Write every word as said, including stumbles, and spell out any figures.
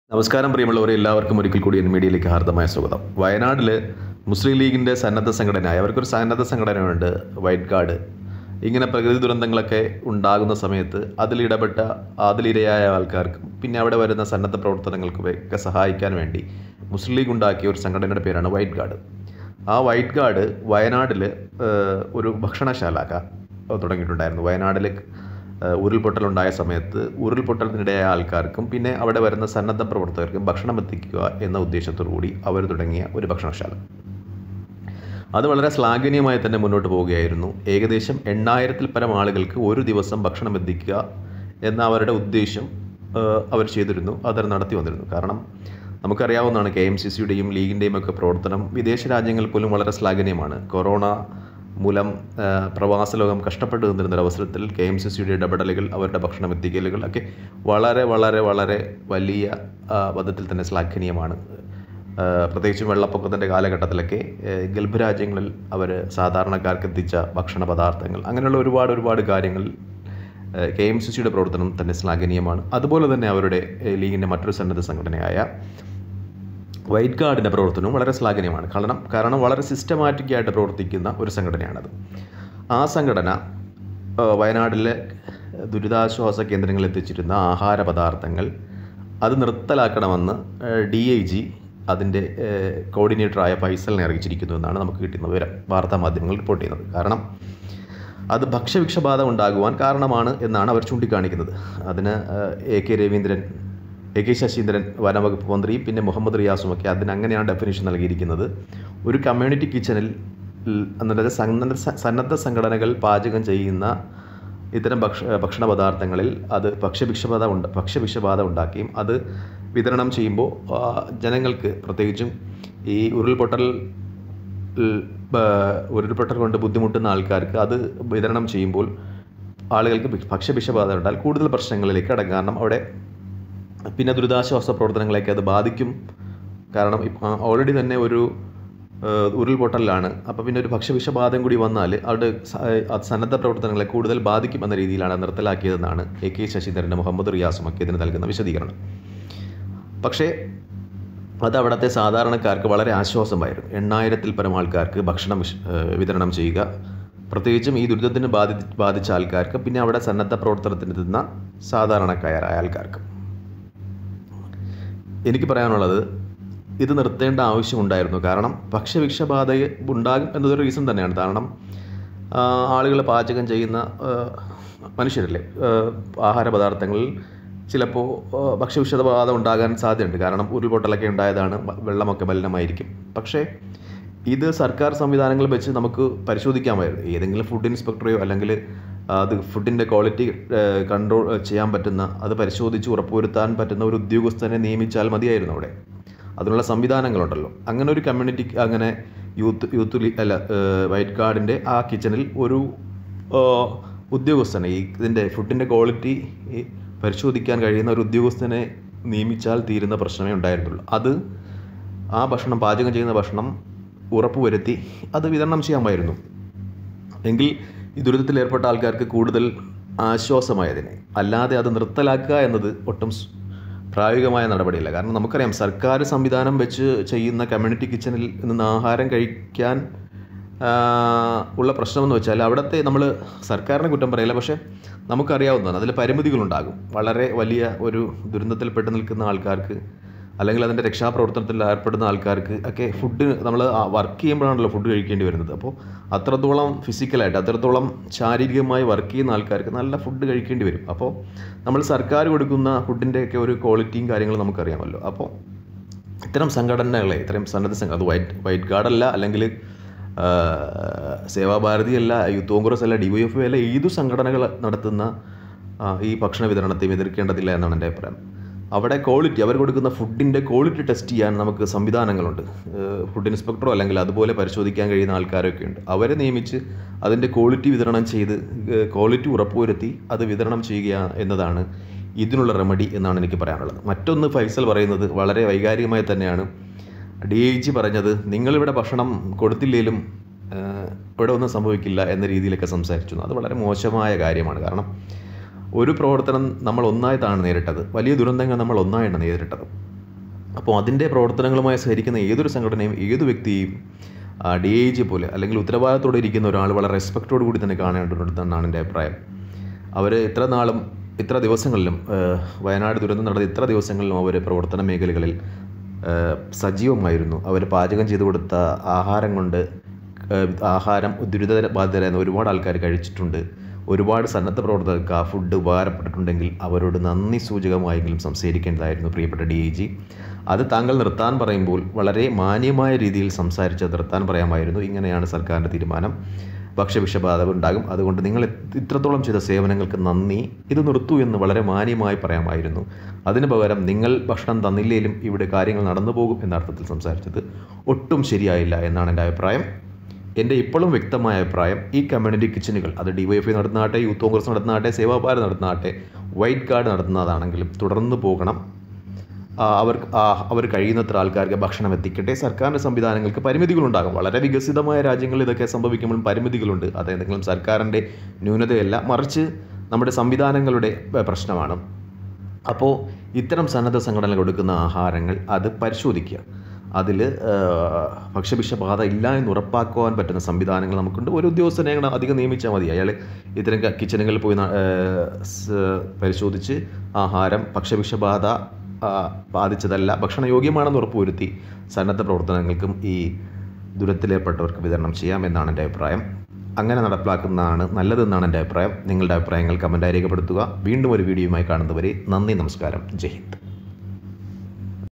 നമസ്കാരം പ്രിയമുള്ളവരെ, എല്ലാവർക്കും ഒരിക്കൽ കൂടി എൻ മീഡിയയിലേക്ക് ഹാർദമായ സ്വാഗതം. വയനാട്ടിൽ മുസ്ലിം ലീഗിൻ്റെ സന്നദ്ധ സംഘടനയായ അവർക്കൊരു സന്നദ്ധ സംഘടനയുണ്ട്, വൈറ്റ് ഗാർഡ്. ഇങ്ങനെ പ്രകൃതി ദുരന്തങ്ങളൊക്കെ ഉണ്ടാകുന്ന സമയത്ത് അതിലിടപെട്ട അതിലിരയായ ആൾക്കാർക്കും പിന്നെ അവിടെ വരുന്ന സന്നദ്ധ പ്രവർത്തനങ്ങൾക്കും ഒക്കെ സഹായിക്കാൻ വേണ്ടി മുസ്ലിം ലീഗ് ഉണ്ടാക്കിയ ഒരു സംഘടനയുടെ പേരാണ് വൈറ്റ് ഗാർഡ്. ആ വൈറ്റ് ഗാർഡ് വയനാട്ടിൽ ഒരു ഭക്ഷണശാല തുടങ്ങിയിട്ടുണ്ടായിരുന്നു. വയനാട്ടിൽ ഉരുൾപൊട്ടലുണ്ടായ സമയത്ത് ഉരുൾപൊട്ടലിനിടയായ ആൾക്കാർക്കും പിന്നെ അവിടെ വരുന്ന സന്നദ്ധ പ്രവർത്തകർക്കും ഭക്ഷണം എത്തിക്കുക എന്ന ഉദ്ദേശത്തോടു കൂടി അവർ തുടങ്ങിയ ഒരു ഭക്ഷണശാല. അത് വളരെ ശ്ലാഘനീയമായി തന്നെ മുന്നോട്ട് പോവുകയായിരുന്നു. ഏകദേശം എണ്ണായിരത്തിൽ പരം ആളുകൾക്ക് ഒരു ദിവസം ഭക്ഷണം എത്തിക്കുക എന്ന അവരുടെ ഉദ്ദേശം അവർ ചെയ്തിരുന്നു, അവർ നടത്തി വന്നിരുന്നു. കാരണം നമുക്കറിയാവുന്നതാണ്, കെ എം സി സിയുടെയും ലീഗിൻ്റെയും ഒക്കെ പ്രവർത്തനം വിദേശ രാജ്യങ്ങളിൽ പോലും വളരെ ശ്ലാഘനീയമാണ്. കൊറോണ മൂലം പ്രവാസ ലോകം കഷ്ടപ്പെട്ട് നിന്നിരുന്ന അവസരത്തിൽ കെ എം സി സിയുടെ ഇടപെടലുകൾ, അവരുടെ ഭക്ഷണം എത്തിക്കലുകൾ ഒക്കെ വളരെ വളരെ വളരെ വലിയ പദത്തിൽ തന്നെ ശ്ലാഘനീയമാണ്. പ്രത്യേകിച്ചും വെള്ളപ്പൊക്കത്തിൻ്റെ കാലഘട്ടത്തിലൊക്കെ ഗൾഫ് രാജ്യങ്ങളിൽ അവർ സാധാരണക്കാർക്ക് എത്തിച്ച ഭക്ഷണ പദാർത്ഥങ്ങൾ, അങ്ങനെയുള്ള ഒരുപാട് ഒരുപാട് കാര്യങ്ങൾ കെ എം സി സിയുടെ പ്രവർത്തനം തന്നെ ശ്ലാഘനീയമാണ്. അതുപോലെ തന്നെ അവരുടെ ലീഗിൻ്റെ മറ്റൊരു സന്നദ്ധ സംഘടനയായ വൈറ്റ് ഗാർഡിൻ്റെ പ്രവർത്തനവും വളരെ ശ്ലാഘനീയമാണ്. കാരണം കാരണം വളരെ സിസ്റ്റമാറ്റിക്കായിട്ട് പ്രവർത്തിക്കുന്ന ഒരു സംഘടനയാണത്. ആ സംഘടന വയനാട്ടിലെ ദുരിതാശ്വാസ കേന്ദ്രങ്ങളിൽ എത്തിച്ചിരുന്ന ആഹാര പദാർത്ഥങ്ങൾ അത് നിർത്തലാക്കണമെന്ന് ഡി ഐ ജി അതിൻ്റെ കോർഡിനേറ്ററായ ഫൈസലിനെ അറിയിച്ചിരിക്കുന്നു എന്നാണ് നമുക്ക് കിട്ടുന്ന വിവരം, വാർത്താ മാധ്യമങ്ങൾ റിപ്പോർട്ട് ചെയ്യുന്നത്. കാരണം അത് ഭക്ഷ്യവിഷബാധ ഉണ്ടാകുവാൻ കാരണമാണ് എന്നാണ് അവർ ചൂണ്ടിക്കാണിക്കുന്നത്. അതിന് A K Raveendran, A K Saseendran വനവകുപ്പ് മന്ത്രിയും പിന്നെ മുഹമ്മദ് റിയാസുമൊക്കെ അതിന് അങ്ങനെയാണ് ഡെഫിനിഷൻ നൽകിയിരിക്കുന്നത്. ഒരു കമ്മ്യൂണിറ്റി കിച്ചണിൽ എന്നുള്ളത് സന്നദ്ധ സന്നദ്ധ സംഘടനകൾ പാചകം ചെയ്യുന്ന ഇത്തരം ഭക്ഷ ഭക്ഷണ പദാർത്ഥങ്ങളിൽ അത് ഭക്ഷ്യവിഷബാധ ഉണ്ട് ഭക്ഷ്യവിഷബാധ ഉണ്ടാക്കുകയും അത് വിതരണം ചെയ്യുമ്പോൾ ജനങ്ങൾക്ക്, പ്രത്യേകിച്ചും ഈ ഉരുൾപൊട്ടൽ ഉരുൾപൊട്ടൽ കൊണ്ട് ബുദ്ധിമുട്ടുന്ന ആൾക്കാർക്ക് അത് വിതരണം ചെയ്യുമ്പോൾ ആളുകൾക്ക് ഭക്ഷ്യവിഷബാധ ഉണ്ടായാൽ കൂടുതൽ പ്രശ്നങ്ങളിലേക്ക് അടങ്ങും. കാരണം അവിടെ പിന്നെ ദുരിതാശ്വാസ പ്രവർത്തനങ്ങളെയൊക്കെ അത് ബാധിക്കും. കാരണം ഓൾറെഡി തന്നെ ഒരു ഉരുൾപൊട്ടലാണ്, അപ്പോൾ പിന്നെ ഒരു ഭക്ഷ്യവിഷബാധം കൂടി വന്നാൽ അവിടെ സന്നദ്ധ പ്രവർത്തനങ്ങളെ കൂടുതൽ ബാധിക്കും എന്ന രീതിയിലാണ് നിർത്തലാക്കിയതെന്നാണ് എ കെ ശശീന്ദ്രൻ്റെ മുഹമ്മദ് റിയാസുമൊക്കെ ഇതിന് നൽകുന്ന വിശദീകരണം. പക്ഷേ അത് അവിടുത്തെ സാധാരണക്കാർക്ക് വളരെ ആശ്വാസമായിരുന്നു. എണ്ണായിരത്തിൽ പരം ആൾക്കാർക്ക് ഭക്ഷണം വിതരണം ചെയ്യുക, പ്രത്യേകിച്ചും ഈ ദുരിതത്തിന് ബാധി ബാധിച്ച ആൾക്കാർക്ക് പിന്നെ അവിടെ സന്നദ്ധ പ്രവർത്തനത്തിന് എത്തുന്ന സാധാരണക്കാരായ ആൾക്കാർക്ക്. എനിക്ക് പറയാനുള്ളത്, ഇത് നിർത്തേണ്ട ആവശ്യമുണ്ടായിരുന്നു. കാരണം ഭക്ഷ്യവിഷബാധ ഉണ്ടാകും എന്നതൊരു റീസൺ തന്നെയാണ്. കാരണം ആളുകൾ പാചകം ചെയ്യുന്ന മനുഷ്യരല്ലേ, ആഹാര പദാർത്ഥങ്ങളിൽ ചിലപ്പോൾ ഭക്ഷ്യവിഷബാധ ഉണ്ടാകാൻ സാധ്യതയുണ്ട്. കാരണം ഉരുൾപൊട്ടലൊക്കെ ഉണ്ടായതാണ്, വെള്ളമൊക്കെ മലിനമായിരിക്കും. പക്ഷേ ഇത് സർക്കാർ സംവിധാനങ്ങൾ വെച്ച് നമുക്ക് പരിശോധിക്കാമായിരുന്നു. ഏതെങ്കിലും ഫുഡ് ഇൻസ്പെക്ടറെയോ അല്ലെങ്കിൽ അത് ഫുഡിൻ്റെ ക്വാളിറ്റി കൺട്രോൾ ചെയ്യാൻ പറ്റുന്ന, അത് പരിശോധിച്ച് ഉറപ്പുവരുത്താൻ പറ്റുന്ന ഒരു ഉദ്യോഗസ്ഥനെ നിയമിച്ചാൽ മതിയായിരുന്നു. അവിടെ അതിനുള്ള സംവിധാനങ്ങളുണ്ടല്ലോ. അങ്ങനെ ഒരു കമ്മ്യൂണിറ്റി, അങ്ങനെ യൂത്ത് യൂത്ത് അല്ല വൈറ്റ് ഗാർഡിൻ്റെ ആ കിച്ചണിൽ ഒരു ഉദ്യോഗസ്ഥനെ, ഈ ഇതിൻ്റെ ഫുഡിൻ്റെ ക്വാളിറ്റി പരിശോധിക്കാൻ കഴിയുന്ന ഒരു ഉദ്യോഗസ്ഥനെ നിയമിച്ചാൽ തീരുന്ന പ്രശ്നമേ ഉണ്ടായിരുന്നുള്ളൂ. അത് ആ ഭക്ഷണം, പാചകം ചെയ്യുന്ന ഭക്ഷണം ഉറപ്പുവരുത്തി അത് വിതരണം ചെയ്യാമായിരുന്നു. എങ്കിൽ ഈ ദുരിതത്തിൽ ഏർപ്പെട്ട ആൾക്കാർക്ക് കൂടുതൽ ആശ്വാസമായതിനെ. അല്ലാതെ അത് നിർത്തലാക്കുക എന്നത് ഒട്ടും പ്രായോഗികമായ നടപടിയല്ല. കാരണം നമുക്കറിയാം, സർക്കാർ സംവിധാനം വെച്ച് ചെയ്യുന്ന കമ്മ്യൂണിറ്റി കിച്ചണിൽ നിന്ന് ആഹാരം കഴിക്കാൻ ഉള്ള പ്രശ്നമെന്ന് വെച്ചാൽ അവിടുത്തെ, നമ്മൾ സർക്കാരിനെ കുറ്റം പറയില്ല, പക്ഷേ നമുക്കറിയാവുന്നതാണ് അതിൽ പരിമിതികളുണ്ടാകും. വളരെ വലിയ ഒരു ദുരന്തത്തിൽ പെട്ട് നിൽക്കുന്ന ആൾക്കാർക്ക് അല്ലെങ്കിൽ അതിൻ്റെ രക്ഷാപ്രവർത്തനത്തിൽ ഏർപ്പെടുന്ന ആൾക്കാർക്ക് ഒക്കെ ഫുഡ്, നമ്മൾ വർക്ക് ചെയ്യുമ്പോഴാണല്ലോ ഫുഡ് കഴിക്കേണ്ടി വരുന്നത്. അപ്പോൾ അത്രത്തോളം ഫിസിക്കലായിട്ട്, അത്രത്തോളം ശാരീരികമായി വർക്ക് ചെയ്യുന്ന ആൾക്കാർക്ക് നല്ല ഫുഡ് കഴിക്കേണ്ടി വരും. അപ്പോൾ നമ്മൾ സർക്കാർ കൊടുക്കുന്ന ഫുഡിൻ്റെയൊക്കെ ഒരു ക്വാളിറ്റിയും കാര്യങ്ങളും നമുക്കറിയാമല്ലോ. അപ്പോൾ ഇത്തരം സംഘടനകളെ, ഇത്തരം സന്നദ്ധ സംഘടന, അത് വൈറ്റ് വൈറ്റ് ഗാർഡ് അല്ല, അല്ലെങ്കിൽ സേവാഭാരതി അല്ല, യൂത്ത് കോൺഗ്രസ് അല്ല, ഡി വൈ എഫ് അല്ല, ഏതു സംഘടനകൾ നടത്തുന്ന ഈ ഭക്ഷണ വിതരണത്തെ എതിർക്കേണ്ടതില്ല എന്നാണ് എൻ്റെ അഭിപ്രായം. അവിടെ ക്വാളിറ്റി, അവർ കൊടുക്കുന്ന ഫുഡിൻ്റെ ക്വാളിറ്റി ടെസ്റ്റ് ചെയ്യാൻ നമുക്ക് സംവിധാനങ്ങളുണ്ട്. ഫുഡ് ഇൻസ്പെക്ടറോ അല്ലെങ്കിൽ അതുപോലെ പരിശോധിക്കാൻ കഴിയുന്ന ആൾക്കാരൊക്കെ ഉണ്ട്. അവരെ നിയമിച്ച് അതിൻ്റെ ക്വാളിറ്റി വിതരണം ചെയ്ത് ക്വാളിറ്റി ഉറപ്പുവരുത്തി അത് വിതരണം ചെയ്യുക എന്നതാണ് ഇതിനുള്ള റെമഡി എന്നാണ് എനിക്ക് പറയാനുള്ളത്. മറ്റൊന്ന്, ഫൈസൽ പറയുന്നത് വളരെ വൈകാരികമായി തന്നെയാണ്. ഡി ഐ ജി പറഞ്ഞത്, നിങ്ങളിവിടെ ഭക്ഷണം കൊടുത്തില്ലെങ്കിലും ഇവിടെ ഒന്നും സംഭവിക്കില്ല എന്ന രീതിയിലൊക്കെ സംസാരിച്ചു. അത് വളരെ മോശമായ കാര്യമാണ്. കാരണം ഒരു പ്രവർത്തനം നമ്മൾ ഒന്നായിട്ടാണ് നേരിട്ടത്, വലിയ ദുരന്തങ്ങൾ നമ്മൾ ഒന്നായിട്ടാണ് നേരിട്ടത്. അപ്പോൾ അതിൻ്റെ പ്രവർത്തനങ്ങളുമായി സഹകരിക്കുന്ന ഏതൊരു സംഘടനയും ഏതു വ്യക്തിയും ഡി ഐ ജി പോലെ അല്ലെങ്കിൽ ഉത്തരവാദിത്തോടെ ഇരിക്കുന്ന ഒരാൾ വളരെ റെസ്പെക്റ്റോടു കൂടി തന്നെ കാണേണ്ടതുണ്ടെന്നാണ് എൻ്റെ അഭിപ്രായം. അവർ ഇത്ര നാളും ഇത്ര ദിവസങ്ങളിലും വയനാട് ദുരന്തം നടന്ന ഇത്ര ദിവസങ്ങളിലും അവർ പ്രവർത്തന മേഖലകളിൽ സജീവമായിരുന്നു. അവർ പാചകം ചെയ്തു കൊടുത്ത ആഹാരം കൊണ്ട് ആഹാരം ദുരിതബാധിതരായിരുന്ന ഒരുപാട് ആൾക്കാർ കഴിച്ചിട്ടുണ്ട്. ഒരുപാട് സന്നദ്ധ പ്രവർത്തകർക്ക് ആ ഫുഡ് ഉപകാരപ്പെട്ടിട്ടുണ്ടെങ്കിൽ അവരോട് നന്ദി സൂചകമായെങ്കിലും സംസാരിക്കേണ്ടതായിരുന്നു പ്രിയപ്പെട്ട ഡി ഐ ജി. അത് താങ്കൾ നിർത്താൻ പറയുമ്പോൾ വളരെ മാന്യമായ രീതിയിൽ സംസാരിച്ച് നിർത്താൻ പറയാമായിരുന്നു. ഇങ്ങനെയാണ് സർക്കാരിൻ്റെ തീരുമാനം, ഭക്ഷ്യവിഷബാധ ഉണ്ടാകും, അതുകൊണ്ട് നിങ്ങൾ ഇത്രത്തോളം ചെയ്ത സേവനങ്ങൾക്ക് നന്ദി, ഇത് നിർത്തൂ എന്ന് വളരെ മാന്യമായി പറയാമായിരുന്നു. അതിന് പകരം നിങ്ങൾ ഭക്ഷണം തന്നില്ലെങ്കിലും ഇവിടെ കാര്യങ്ങൾ നടന്നു പോകും എന്ന അർത്ഥത്തിൽ സംസാരിച്ചത് ഒട്ടും ശരിയായില്ല എന്നാണ് എൻ്റെ അഭിപ്രായം. എൻ്റെ ഇപ്പോഴും വ്യക്തമായ അഭിപ്രായം, ഈ കമ്മ്യൂണിറ്റി കിച്ചനുകൾ അത് ഡി വൈ എഫ് ഐ നടത്തുന്നതാട്ടെ, യൂത്ത് കോൺഗ്രസ് നടത്തുന്നതാട്ടെ, സേവാഭാരത് നടത്തുന്നതാട്ടെ, വൈറ്റ് കാർഡ് നടത്തുന്നതാണെങ്കിലും തുടർന്ന് പോകണം. അവർ അവർ കഴിയുന്നത്ര ആൾക്കാർക്ക് ഭക്ഷണം എത്തിക്കട്ടെ. സർക്കാരിൻ്റെ സംവിധാനങ്ങൾക്ക് പരിമിതികളുണ്ടാകും. വളരെ വികസിതമായ രാജ്യങ്ങളിൽ ഇതൊക്കെ സംഭവിക്കുമ്പോഴും പരിമിതികളുണ്ട്. അതെന്തെങ്കിലും സർക്കാരിൻ്റെ ന്യൂനതയല്ല, മറിച്ച് നമ്മുടെ സംവിധാനങ്ങളുടെ പ്രശ്നമാണ്. അപ്പോൾ ഇത്തരം സന്നദ്ധ സംഘടനകൾ കൊടുക്കുന്ന ആഹാരങ്ങൾ അത് പരിശോധിക്കുക. അതിൽ ഭക്ഷ്യവിഷബാധ ഇല്ല എന്ന് ഉറപ്പാക്കുവാൻ പറ്റുന്ന സംവിധാനങ്ങൾ നമുക്കുണ്ട്. ഒരു ഉദ്യോഗസ്ഥനെ അധികം നിയമിച്ചാൽ മതി. അയാൾ ഇത്തരം കിച്ചണുകളിൽ പോയി പരിശോധിച്ച് ആഹാരം ഭക്ഷ്യവിഷബാധ ബാധിച്ചതല്ല, ഭക്ഷണയോഗ്യമാണെന്ന് ഉറപ്പുവരുത്തി സന്നദ്ധ പ്രവർത്തനങ്ങൾക്കും ഈ ദുരന്തത്തിലേർപ്പെട്ടവർക്ക് വിതരണം ചെയ്യാം എന്നാണ് എൻ്റെ അഭിപ്രായം. അങ്ങനെ നടപ്പിലാക്കുന്നതാണ് നല്ലതെന്നാണ് എൻ്റെ അഭിപ്രായം. നിങ്ങളുടെ അഭിപ്രായങ്ങൾ കമൻറ്റായി രേഖപ്പെടുത്തുക. വീണ്ടും ഒരു വീഡിയോയുമായി കാണുന്നവരെ നന്ദി, നമസ്കാരം, ജയ് ഹിന്ദ്.